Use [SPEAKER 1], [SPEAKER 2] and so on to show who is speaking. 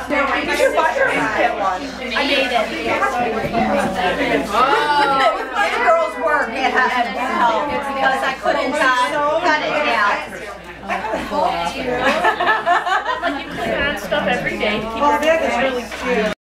[SPEAKER 1] You should watch her get one.
[SPEAKER 2] I made it.
[SPEAKER 3] With my girls' work, it had help because I couldn't cut it down.
[SPEAKER 2] You clean on stuff every day to keep
[SPEAKER 1] Oh, that is really cute.